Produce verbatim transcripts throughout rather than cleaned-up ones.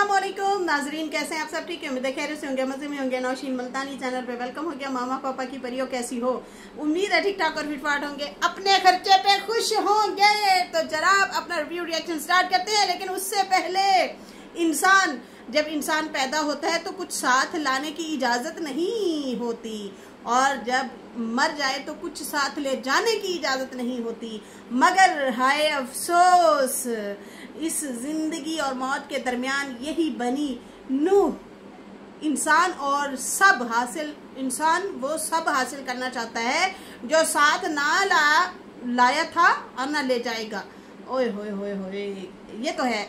अस्सलामुअलैकुम नाजरीन, कैसे हैं आप सब? ठीक है, उम्मीद है खैर से होंगे, मजे में होंगे। नौशीन मुल्तानी चैनल पे वेलकम हो गया। मामा पापा की परियों कैसी हो? उम्मीद है ठीक ठाक और फिटफाट होंगे, अपने खर्चे पे खुश होंगे। तो जनाब अपना रिव्यू रिएक्शन स्टार्ट करते हैं, लेकिन उससे पहले इंसान जब इंसान पैदा होता है तो कुछ साथ लाने की इजाजत नहीं होती, और जब मर जाए तो कुछ साथ ले जाने की इजाजत नहीं होती। मगर हाय अफसोस, इस जिंदगी और मौत के दरमियान यही बनी नूह इंसान और सब हासिल इंसान वो सब हासिल करना चाहता है जो साथ ना ला लाया था और ना ले जाएगा। ओए होए होए होए, ये तो है।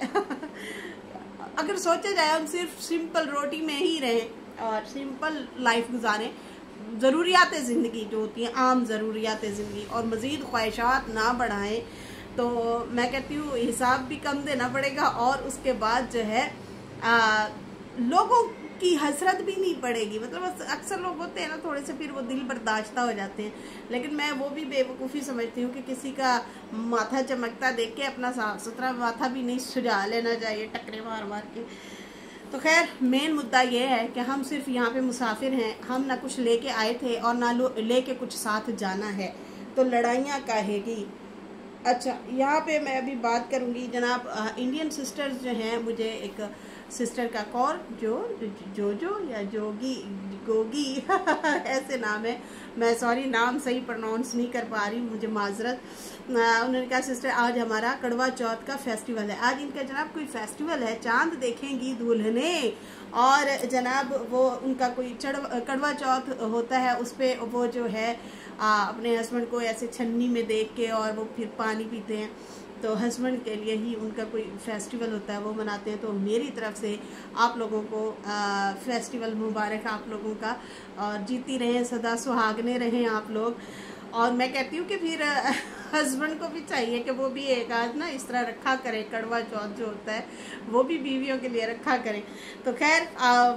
अगर सोचा जाए हम सिर्फ सिंपल रोटी में ही रहें और सिंपल लाइफ गुजारें, ज़रूरियात ज़िंदगी जो होती हैं, आम ज़रूरियात ज़िंदगी, और मज़ीद ख्वाहिशात ना बढ़ाएं, तो मैं कहती हूँ हिसाब भी कम देना पड़ेगा, और उसके बाद जो है आ, लोगों की हसरत भी नहीं पड़ेगी। मतलब अक्सर लोग होते हैं ना थोड़े से, फिर वो दिल बर्दाश्ता हो जाते हैं, लेकिन मैं वो भी बेवकूफ़ी समझती हूँ कि किसी का माथा चमकता देख के अपना साफ सुथरा माथा भी नहीं सुझा लेना चाहिए टकरे मार मार के। तो खैर मेन मुद्दा ये है कि हम सिर्फ यहाँ पे मुसाफिर हैं, हम ना कुछ लेके आए थे और ना लेके कुछ साथ जाना है, तो लड़ाइयाँ काहेगी। अच्छा, यहाँ पे मैं अभी बात करूँगी जनाब इंडियन सिस्टर्स जो हैं, मुझे एक सिस्टर का कॉल जो जो जो या जोगी गोगी ऐसे नाम है, मैं सॉरी नाम सही प्रोनाउंस नहीं कर पा रही, मुझे माजरत। उन्होंने कहा सिस्टर आज हमारा कड़वा चौथ का फेस्टिवल है। आज इनका जनाब कोई फेस्टिवल है, चांद देखेंगी दुल्हने, और जनाब वो उनका कोई चढ़ कड़वा चौथ होता है, उस पर वो जो है आ, अपने हस्बैंड को ऐसे छन्नी में देख के और वो फिर पानी पीते हैं, तो हस्बैंड के लिए ही उनका कोई फेस्टिवल होता है, वो मनाते हैं। तो मेरी तरफ से आप लोगों को आ, फेस्टिवल मुबारक आप लोगों का, और जीती रहें, सदा सुहागने रहें आप लोग। और मैं कहती हूँ कि फिर हस्बैंड को भी चाहिए कि वो भी एक आज ना इस तरह रखा करे, कड़वा चौथ जो होता है वो भी बीवियों के लिए रखा करें। तो खैर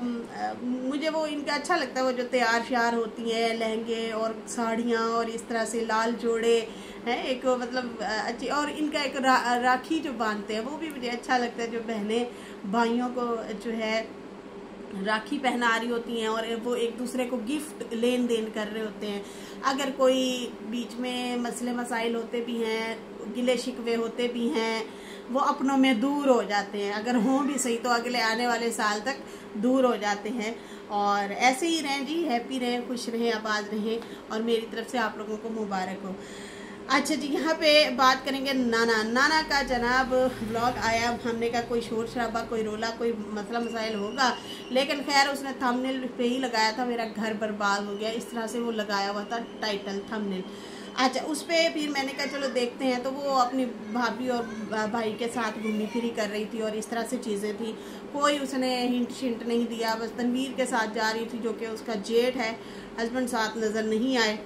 मुझे वो इनका अच्छा लगता है, वो जो तैयार श्यार होती हैं, लहंगे और साड़ियाँ और इस तरह से लाल जोड़े हैं, एक मतलब अच्छी, और इनका एक रा, राखी जो बांधते हैं वो भी मुझे अच्छा लगता है, जो बहनें भाइयों को जो है राखी पहना रही होती हैं और वो एक दूसरे को गिफ्ट लेन देन कर रहे होते हैं। अगर कोई बीच में मसले मसाइल होते भी हैं, गिले शिकवे होते भी हैं, वो अपनों में दूर हो जाते हैं, अगर हों भी सही तो अगले आने वाले साल तक दूर हो जाते हैं। और ऐसे ही रहें जी, हैप्पी रहें, खुश रहें, आबाद रहें, और मेरी तरफ से आप लोगों को मुबारक हो। अच्छा जी, यहाँ पे बात करेंगे नाना नाना का जनाब ब्लॉग आया, हमने का कोई शोर शराबा, कोई रोला, कोई मसला मसाइल होगा, लेकिन खैर उसने थंबनेल पे ही लगाया था मेरा घर बर्बाद हो गया, इस तरह से वो लगाया हुआ था टाइटल थंबनेल। अच्छा, उस पर फिर मैंने कहा चलो देखते हैं, तो वो अपनी भाभी और भाई के साथ घूमी फिरी कर रही थी और इस तरह से चीज़ें थी, कोई उसने हिंट शिंट नहीं दिया, बस तनवीर के साथ जा रही थी जो कि उसका जेठ है, हस्बैंड साथ नज़र नहीं आए।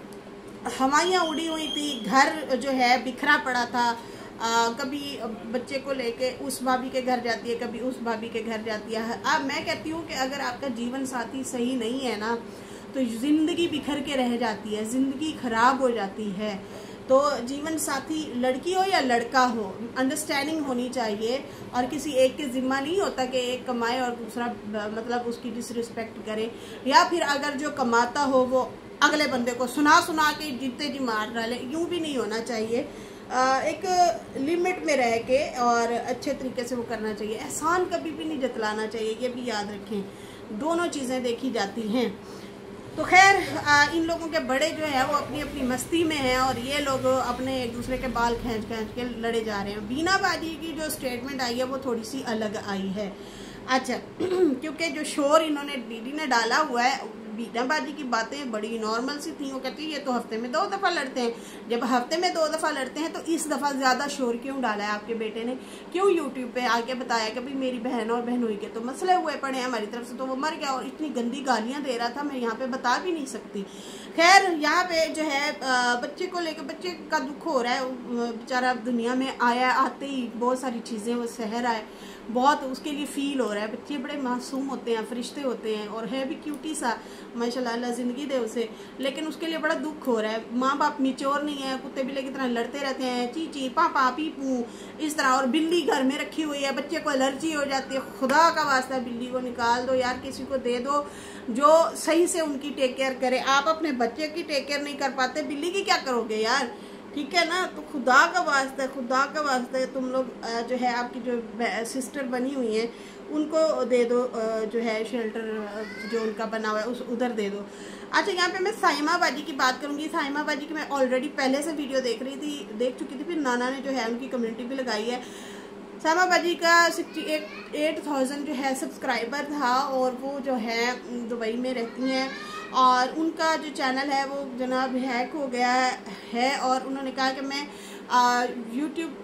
हवाइयाँ उड़ी हुई थी, घर जो है बिखरा पड़ा था, आ, कभी बच्चे को लेके उस भाभी के घर जाती है, कभी उस भाभी के घर जाती है। अब मैं कहती हूँ कि अगर आपका जीवन साथी सही नहीं है ना, तो ज़िंदगी बिखर के रह जाती है, ज़िंदगी खराब हो जाती है। तो जीवन साथी लड़की हो या लड़का हो, अंडरस्टैंडिंग होनी चाहिए, और किसी एक के जिम्मा नहीं होता कि एक कमाए और दूसरा मतलब उसकी डिसरिस्पेक्ट करे, या फिर अगर जो कमाता हो वो अगले बंदे को सुना सुना के जीते जी मार डाले, यूँ भी नहीं होना चाहिए। आ, एक लिमिट में रह के और अच्छे तरीके से वो करना चाहिए, एहसान कभी भी नहीं जतलाना चाहिए, ये भी याद रखें, दोनों चीज़ें देखी जाती हैं। तो खैर इन लोगों के बड़े जो है वो अपनी अपनी मस्ती में हैं, और ये लोग अपने एक दूसरे के बाल खींच खींच के लड़े जा रहे हैं। बीना बाजी की जो स्टेटमेंट आई है वो थोड़ी सी अलग आई है। अच्छा, क्योंकि जो शोर इन्होंने दीदी ने डाला हुआ है, बीनाबाजी की बातें बड़ी नॉर्मल सी थी, वो कहती है ये तो हफ्ते में दो दफ़ा लड़ते हैं। जब हफ्ते में दो दफ़ा लड़ते हैं तो इस दफ़ा ज़्यादा शोर क्यों डाला है आपके बेटे ने? क्यों यूट्यूब पे आके बताया कि भाई मेरी बहन और बहनोई के तो मसले हुए पड़े हैं, हमारी तरफ से तो वो मर गया, और इतनी गंदी गालियाँ दे रहा था, मैं यहाँ पे बता भी नहीं सकती। खैर यहाँ पे जो है बच्चे को लेकर बच्चे का दुख हो रहा है, बेचारा दुनिया में आया, आते ही बहुत सारी चीज़ें वो सह रहा है, बहुत उसके लिए फील हो रहा है। बच्चे बड़े मासूम होते हैं, फरिश्ते होते हैं, और है भी क्यूटी सा, माशाल्लाह, अल्लाह ज़िंदगी दे उसे, लेकिन उसके लिए बड़ा दुख हो रहा है। माँ बाप मिच्योर नहीं है, कुत्ते बिल्ले की तरह लड़ते रहते हैं, ची ची पापा पीपू इस तरह, और बिल्ली घर में रखी हुई है, बच्चे को एलर्जी हो जाती है। खुदा का वास्ता बिल्ली को निकाल दो यार, किसी को दे दो जो सही से उनकी टेक केयर करे। आप अपने बच्चे की टेक केयर नहीं कर पाते, बिल्ली की क्या करोगे यार, ठीक है ना। तो खुदा का वास्ता, खुदा का वास्ता तुम लोग जो है, आपकी जो सिस्टर बनी हुई है उनको दे दो, जो है शेल्टर जो उनका बना हुआ है उस उधर दे दो। अच्छा, यहाँ पे मैं साइमा बाजी की बात करूँगी। साइमा बाजी की मैं ऑलरेडी पहले से वीडियो देख रही थी, देख चुकी थी, फिर नाना ने जो है उनकी कम्युनिटी भी लगाई है। साइमा बाजी का सिक्सटी एट एट थाउजेंड जो है सब्सक्राइबर था, और वो जो है दुबई में रहती हैं, और उनका जो चैनल है वो जनाब हैक हो गया है, और उन्होंने कहा कि मैं यूट्यूब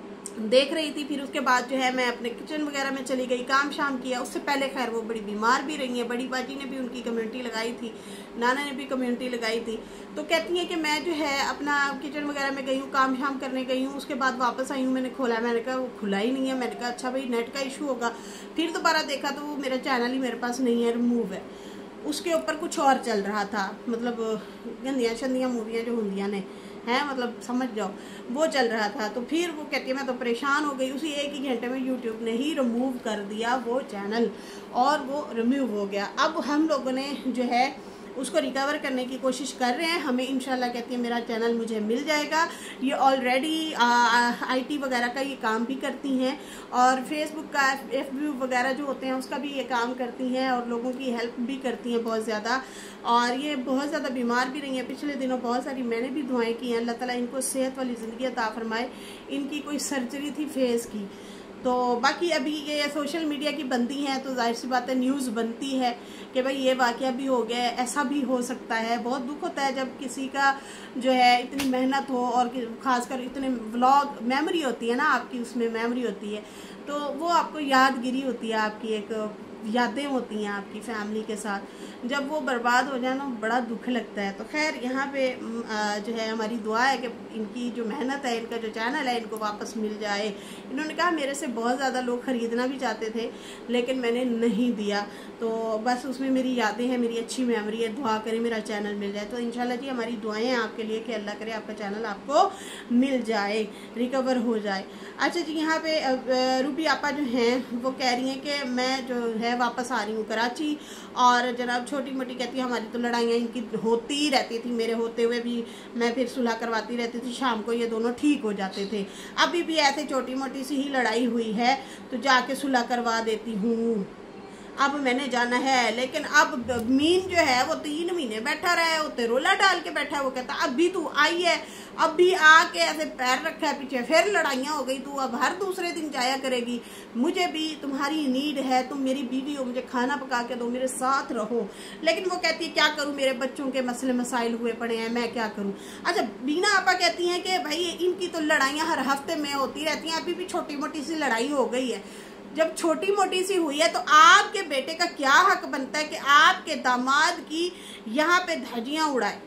देख रही थी, फिर उसके बाद जो है मैं अपने किचन वगैरह में चली गई, काम शाम किया। उससे पहले खैर वो बड़ी बीमार भी रही हैं, बड़ी बाजी ने भी उनकी कम्युनिटी लगाई थी, नाना ने भी कम्युनिटी लगाई थी। तो कहती हैं कि मैं जो है अपना किचन वगैरह में गई हूँ, काम शाम करने गई हूँ, उसके बाद वापस आई हूँ, मैंने खोला, मैंने कहा वो खुला ही नहीं है। मैंने कहा अच्छा भाई नेट का इशू होगा। फिर दोबारा देखा तो वो मेरा चैनल ही मेरे पास नहीं है, रिमूव है, उसके ऊपर कुछ और चल रहा था, मतलब गंदियाँ शंदियाँ मूवियाँ जो होंदियाँ ने है, मतलब समझ जाओ, वो चल रहा था। तो फिर वो कहती है मैं तो परेशान हो गई, उसी एक ही घंटे में यूट्यूब ने ही रिमूव कर दिया वो चैनल, और वो रिमूव हो गया। अब हम लोगों ने जो है उसको रिकवर करने की कोशिश कर रहे हैं। हमें इंशाल्लाह कहती है मेरा चैनल मुझे मिल जाएगा। ये ऑलरेडी आईटी वगैरह का ये काम भी करती हैं, और फेसबुक का एफ बी वगैरह जो होते हैं उसका भी ये काम करती हैं, और लोगों की हेल्प भी करती हैं बहुत ज़्यादा। और ये बहुत ज़्यादा बीमार भी रही हैं पिछले दिनों, बहुत सारी मैंने भी दुआएं की हैं, अल्लाह ताला इनको सेहत वाली ज़िंदगी अता फरमाए। इनकी कोई सर्जरी थी फेस की, तो बाकी अभी ये सोशल मीडिया की बंदी है, तो जाहिर सी बात है न्यूज़ बनती है कि भाई ये वाक़या भी हो गया है, ऐसा भी हो सकता है। बहुत दुख होता है जब किसी का जो है इतनी मेहनत हो, और ख़ासकर इतने व्लॉग मेमोरी होती है ना आपकी, उसमें मेमोरी होती है, तो वो आपको यादगिरी होती है, आपकी एक यादें होती हैं आपकी फैमिली के साथ, जब वो बर्बाद हो जाए ना बड़ा दुख लगता है। तो खैर यहाँ पे जो है हमारी दुआ है कि इनकी जो मेहनत है, इनका जो चैनल है, इनको वापस मिल जाए। इन्होंने कहा मेरे से बहुत ज़्यादा लोग ख़रीदना भी चाहते थे, लेकिन मैंने नहीं दिया, तो बस उसमें मेरी यादें हैं, मेरी अच्छी मेमोरी है, दुआ करें मेरा चैनल मिल जाए। तो इंशाल्लाह जी हमारी दुआएं हैं आपके लिए कि अल्लाह करे आपका चैनल आपको मिल जाए, रिकवर हो जाए। अच्छा जी, यहाँ पे रूबी आपा जो हैं वो कह रही हैं कि मैं जो है वापस आ रही हूँ कराची, और जनाब छोटी मोटी कहती है हमारी तो लड़ाइयाँ इनकी होती ही रहती थी, मेरे होते हुए भी मैं फिर सुलह करवाती रहती थी, शाम को ये दोनों ठीक हो जाते थे। अभी भी ऐसे छोटी मोटी सी ही लड़ाई हुई है तो जाके सुलह करवा देती हूँ। अब मैंने जाना है, लेकिन अब मीन जो है वो तीन महीने बैठा रहा है, उते रोला डाल के बैठा है। वो कहता अब भी तू आई है, अब भी आके ऐसे पैर रखा है पीछे, फिर लड़ाइयाँ हो गई, तू अब हर दूसरे दिन जाया करेगी, मुझे भी तुम्हारी नीड है, तुम मेरी बीवी हो, मुझे खाना पका के दो, मेरे साथ रहो। लेकिन वो कहती है क्या करूँ, मेरे बच्चों के मसले मसाइल हुए पड़े हैं, मैं क्या करूँ। अच्छा, बीना आपा कहती हैं कि भाई इनकी तो लड़ाइयाँ हर हफ्ते में होती रहती हैं, अभी भी छोटी मोटी सी लड़ाई हो गई है। जब छोटी मोटी सी हुई है तो आपके बेटे का क्या हक बनता है कि आपके दामाद की यहाँ पे धज्जियां उड़ाए।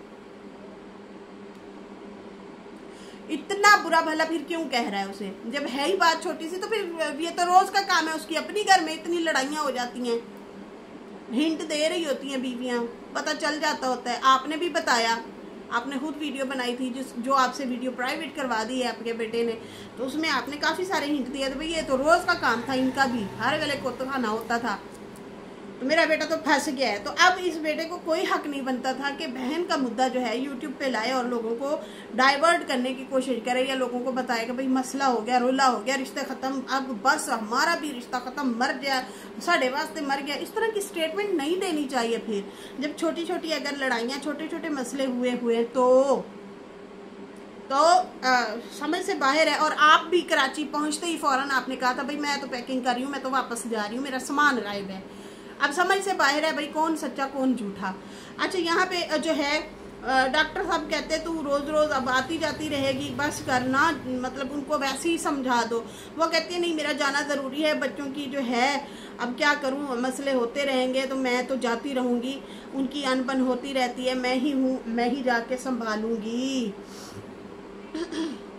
इतना बुरा भला फिर क्यों कह रहा है उसे, जब है ही बात छोटी सी। तो फिर ये तो रोज का काम है उसकी, अपनी घर में इतनी लड़ाइयां हो जाती हैं, हिंट दे रही होती हैं बीवियां, पता चल जाता होता है। आपने भी बताया, आपने खुद वीडियो बनाई थी जिस जो आपसे वीडियो प्राइवेट करवा दी है आपके बेटे ने, तो उसमें आपने काफ़ी सारे हिंट दिए थे भाई ये तो रोज़ का काम था इनका भी, हर गले को तो खाना होता था। तो मेरा बेटा तो फंस गया है। तो अब इस बेटे को कोई हक नहीं बनता था कि बहन का मुद्दा जो है यूट्यूब पे लाए और लोगों को डाइवर्ट करने की कोशिश करे, या लोगों को बताए कि भाई मसला हो गया, रोला हो गया, रिश्ते ख़त्म, अब बस हमारा भी रिश्ता ख़त्म, मर गया, साढ़े वास्ते मर गया। इस तरह की स्टेटमेंट नहीं देनी चाहिए। फिर जब छोटी छोटी अगर लड़ाइयाँ, छोटे छोटे मसले हुए हुए तो तो आ, समझ से बाहर है। और आप भी कराची पहुंचते ही फौरन आपने कहा था भाई मैं तो पैकिंग कर रही हूँ, मैं तो वापस जा रही हूँ, मेरा सामान गायब है। अब समझ से बाहर है भाई कौन सच्चा कौन झूठा। अच्छा, यहाँ पे जो है डॉक्टर साहब कहते तू रोज़ रोज़ अब आती जाती रहेगी, बस करना, मतलब उनको वैसे ही समझा दो। वो कहती है नहीं मेरा जाना ज़रूरी है, बच्चों की जो है अब क्या करूँ, मसले होते रहेंगे तो मैं तो जाती रहूँगी, उनकी अनबन होती रहती है, मैं ही हूँ, मैं ही जाके संभालूँगी।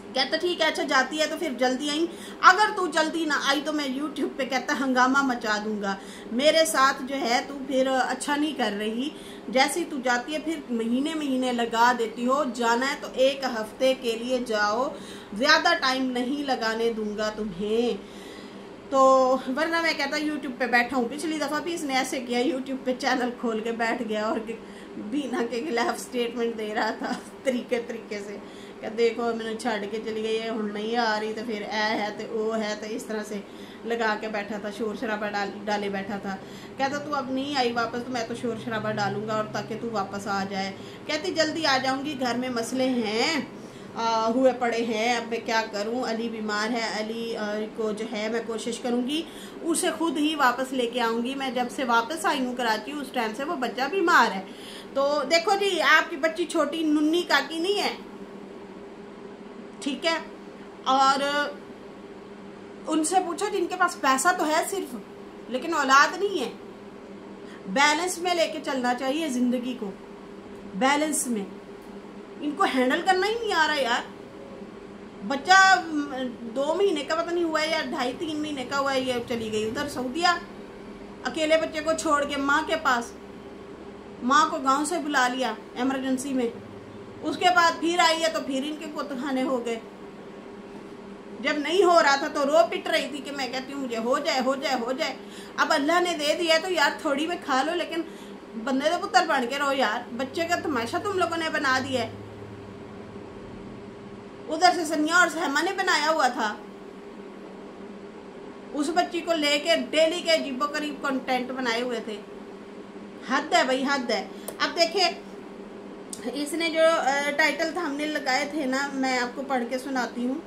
कहता ठीक है, अच्छा जाती है तो फिर जल्दी आई, अगर तू जल्दी ना आई तो मैं यूट्यूब पे कहता हंगामा मचा दूंगा, मेरे साथ जो है तू फिर अच्छा नहीं कर रही। जैसे ही तू जाती है फिर महीने महीने लगा देती हो, जाना है तो एक हफ्ते के लिए जाओ, ज़्यादा टाइम नहीं लगाने दूंगा तुम्हें। तो वरना मैं कहता यूट्यूब पे बैठा हूँ। पिछली दफ़ा भी इसने ऐसे किया, यूट्यूब पे चैनल खोल के बैठ गया और बीना के खिलाफ स्टेटमेंट दे रहा था तरीके तरीके से, क्या देखो मैंने छड़ के चली गई है, हूँ नहीं आ रही तो फिर ए है तो ओ है, तो इस तरह से लगा के बैठा था, शोर शराबा डाल डाले बैठा था। कहता तू अब नहीं आई वापस तो मैं तो शोर शराबा डालूंगा और ताकि तू वापस आ जाए। कहती जल्दी आ जाऊंगी, घर में मसले हैं आ, हुए पड़े हैं, अब मैं क्या करूं, अली बीमार है, अली आ, को जो है मैं कोशिश करूंगी उसे खुद ही वापस लेके आऊंगी। मैं जब से वापस आई हूँ कराची उस टाइम से वो बच्चा बीमार है। तो देखो जी, आपकी बच्ची छोटी नुन्नी काकी नहीं है, ठीक है, और उनसे पूछो जिनके पास पैसा तो है सिर्फ, लेकिन औलाद नहीं है। बैलेंस में लेके चलना चाहिए जिंदगी को, बैलेंस में। इनको हैंडल करना ही नहीं आ रहा यार। बच्चा दो महीने का पता नहीं हुआ है या ढाई तीन महीने का हुआ है, ये चली गई उधर सऊदिया अकेले बच्चे को छोड़ के माँ के पास। माँ को गांव से बुला लिया इमरजेंसी में, उसके बाद फिर आई है तो फिर इनके कुतखाने हो गए। जब नहीं हो रहा था तो रो पिट रही थी कि मैं कहती हूँ मुझे हो जाए हो जाए हो जाए। अब अल्लाह ने दे दिया तो यार थोड़ी में खा लो, लेकिन बंदे तो पुत्र बन के रहो यार। बच्चे का तमाशा तुम लोगों ने बना दिया है। उधर से सनिया और सहमा ने बनाया हुआ था, उस बच्ची को लेके डेली के अजीबो करीब कंटेंट बनाए हुए थे। हद है भाई, हद है। अब देखिए इसने जो टाइटल था हमने लगाए थे ना, मैं आपको पढ़ के सुनाती हूँ।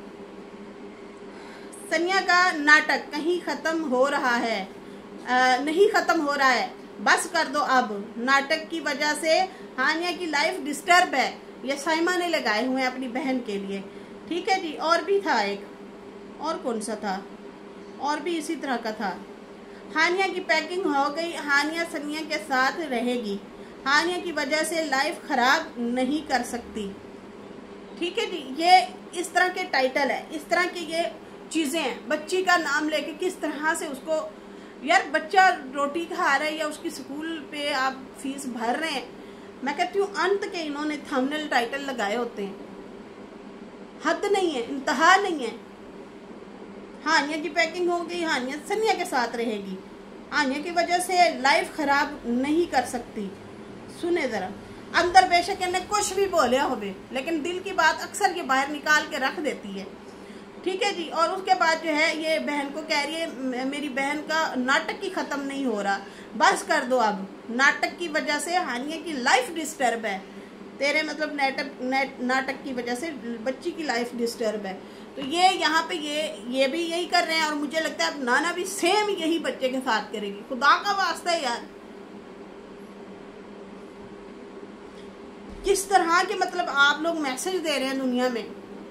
सनिया का नाटक कहीं खत्म हो रहा है, आ, नहीं खत्म हो रहा है, बस कर दो अब। नाटक की वजह से हानिया की लाइफ डिस्टर्ब है, ये साइमा ने लगाए हुए हैं अपनी बहन के लिए, ठीक है जी। और भी था एक, और कौन सा था, और भी इसी तरह का था। हानिया की पैकिंग हो गई, हानिया सनिया के साथ रहेगी, हानिया की वजह से लाइफ खराब नहीं कर सकती, ठीक है जी। ये इस तरह के टाइटल है, इस तरह की ये चीजें हैं। बच्ची का नाम लेके किस तरह से उसको, यार बच्चा रोटी खा रहा है या उसकी स्कूल पे आप फीस भर रहे हैं, मैं कहती हूँ अंत के इन्होंने थंबनेल टाइटल लगाए होते हैं। हद नहीं है, इंतहा नहीं है। हानिया की पैकिंग हो गई, हानिया सनिया के साथ रहेगी, हानिया की वजह से लाइफ खराब नहीं कर सकती। सुने जरा, अंदर बेशक इन्हें कुछ भी बोले होवे, लेकिन दिल की बात अक्सर ये बाहर निकाल के रख देती है, ठीक है जी। और उसके बाद जो है ये बहन को कह रही है मेरी बहन का नाटक ही खत्म नहीं हो रहा, बस कर दो अब। नाटक की वजह से हानिया की लाइफ डिस्टर्ब है, तेरे मतलब नाटक नाटक की वजह से बच्ची की लाइफ डिस्टर्ब है। तो ये यहाँ पे ये ये भी यही कर रहे हैं, और मुझे लगता है अब नाना भी सेम यही बच्चे के साथ करेगी। खुदा का वास्ता है यार, किस तरह के मतलब आप लोग मैसेज दे रहे हैं दुनिया में।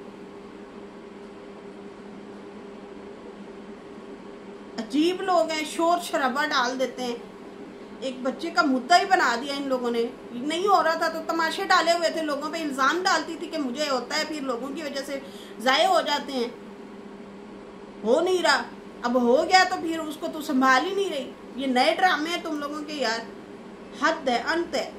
अजीब लोग हैं, शोर शराबा डाल देते हैं। एक बच्चे का मुद्दा ही बना दिया इन लोगों ने। नहीं हो रहा था तो तमाशे डाले हुए थे, लोगों पे इल्जाम डालती थी कि मुझे होता है, फिर लोगों की वजह से जाये हो जाते हैं। हो नहीं रहा, अब हो गया तो फिर उसको तो संभाल ही नहीं रही। ये नए ड्रामे हैं तुम लोगों के यार, हद है, अंत है।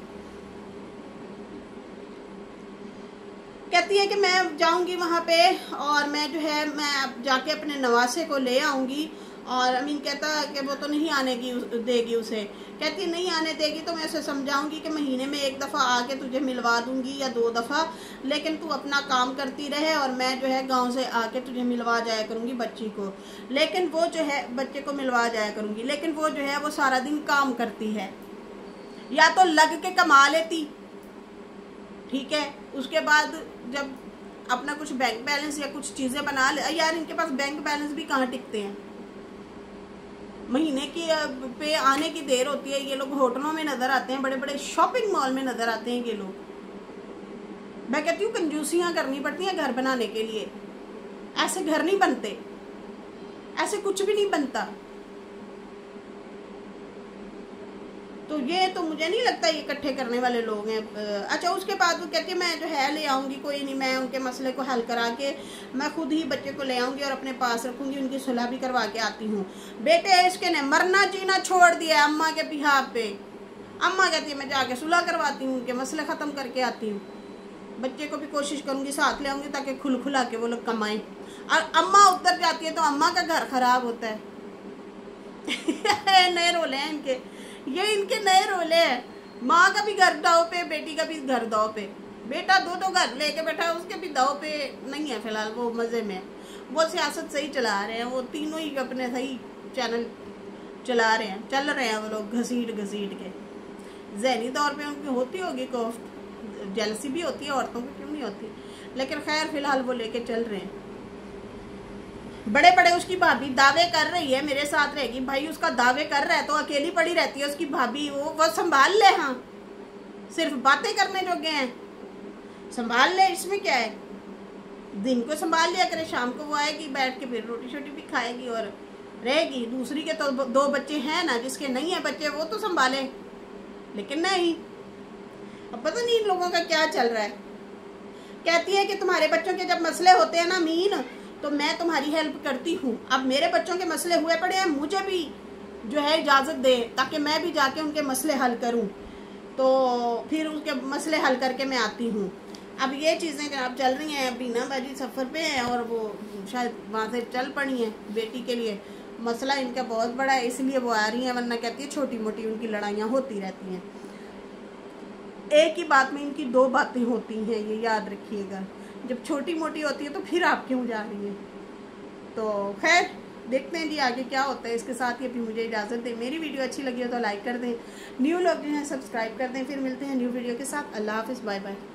कहती है कि मैं जाऊंगी वहां पे और मैं जो है मैं अब जाके अपने नवासे को ले आऊंगी, और अमीन कहता कि वो तो नहीं आने की देगी उसे। कहती नहीं आने देगी तो मैं उसे समझाऊंगी कि महीने में एक दफ़ा आके तुझे मिलवा दूंगी या दो दफ़ा, लेकिन तू अपना काम करती रहे और मैं जो है गांव से आके तुझे मिलवा जाया करूंगी बच्ची को। लेकिन वो जो है बच्चे को मिलवा जाया करूंगी, लेकिन वो जो है वो सारा दिन काम करती है, या तो लग के कमा लेती, ठीक है। उसके बाद जब अपना कुछ बैंक बैलेंस या कुछ चीज़ें बना ले, यार इनके पास बैंक बैलेंस भी कहाँ टिकते हैं। महीने की पे आने की देर होती है, ये लोग होटलों में नजर आते हैं, बड़े बड़े शॉपिंग मॉल में नजर आते हैं ये लोग। मैं कहती हूँ कंजूसियां करनी पड़ती हैं घर बनाने के लिए, ऐसे घर नहीं बनते, ऐसे कुछ भी नहीं बनता। तो ये तो मुझे नहीं लगता ये इकट्ठे करने वाले लोग हैं। अच्छा, उसके बाद वो कहती है मैं जो है ले आऊँगी, कोई नहीं, मैं उनके मसले को हल करा के मैं खुद ही बच्चे को ले आऊँगी और अपने पास रखूँगी, उनकी सुलह भी करवा के आती हूँ। बेटे इसके ने मरना जीना छोड़ दिया अम्मा के बिहाफ पे। अम्मा कहती है मैं जाके सुलह करवाती हूँ, उनके मसले ख़त्म करके आती हूँ, बच्चे को भी कोशिश करूँगी साथ ले आऊँगी ताकि खुल खुला के वो लोग कमाएं। और अम्मा उतर जाती है तो अम्मा का घर खराब होता है। नए रोले हैं इनके, ये इनके नए रोले हैं। माँ का भी घर दाव पे, बेटी का भी घर दाव पे। बेटा दो दो घर लेके बैठा है, उसके भी दाव पे नहीं है फिलहाल, वो मज़े में, वो सियासत सही चला रहे हैं, वो तीनों ही अपने सही चैनल चला रहे हैं, चल रहे हैं वो लोग घसीट घसीट के। ज़हनी तौर पे उनकी होती होगी कोफ्त, जेलसी भी होती है औरतों को, क्यों नहीं होती, लेकिन खैर फिलहाल वो लेके चल रहे हैं। बड़े बड़े उसकी भाभी दावे कर रही है मेरे साथ रहेगी, भाई उसका दावे कर रहा है तो अकेली पड़ी रहती है उसकी भाभी, वो वो संभाल ले। हाँ, सिर्फ बातें करने जोगे हैं, संभाल ले, इसमें क्या है। दिन को संभाल लिया करे, शाम को वो आएगी बैठ के फिर रोटी शोटी भी खाएगी और रहेगी। दूसरी के तो दो बच्चे हैं ना, जिसके नहीं है बच्चे वो तो संभाले, लेकिन नहीं। अब पता नहीं इन लोगों का क्या चल रहा है। कहती है कि तुम्हारे बच्चों के जब मसले होते हैं ना मीन, तो मैं तुम्हारी हेल्प करती हूँ। अब मेरे बच्चों के मसले हुए पड़े हैं, मुझे भी जो है इजाज़त दे ताकि मैं भी जाके उनके मसले हल करूँ, तो फिर उनके मसले हल करके मैं आती हूँ। अब ये चीज़ें जनाब चल रही हैं। बीना बाजी सफ़र पे हैं और वो शायद वहाँ से चल पड़ी हैं बेटी के लिए। मसला इनका बहुत बड़ा है, इसलिए वो आ रही हैं, वरना कहती है छोटी मोटी उनकी लड़ाइयाँ होती रहती हैं। एक ही बात में इनकी दो बातें होती हैं, ये याद रखिएगा। जब छोटी मोटी होती है तो फिर आप क्यों जा रही हैं। तो खैर देखते हैं जी आगे क्या होता है। इसके साथ ही अभी मुझे इजाज़त दें। मेरी वीडियो अच्छी लगी हो तो लाइक कर दें, न्यू लोग जो हैं सब्सक्राइब कर दें। फिर मिलते हैं न्यू वीडियो के साथ। अल्लाह हाफिज़, बाय बाय।